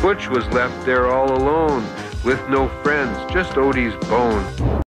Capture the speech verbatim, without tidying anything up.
Butch was left there all alone, with no friends, just Odie's bone.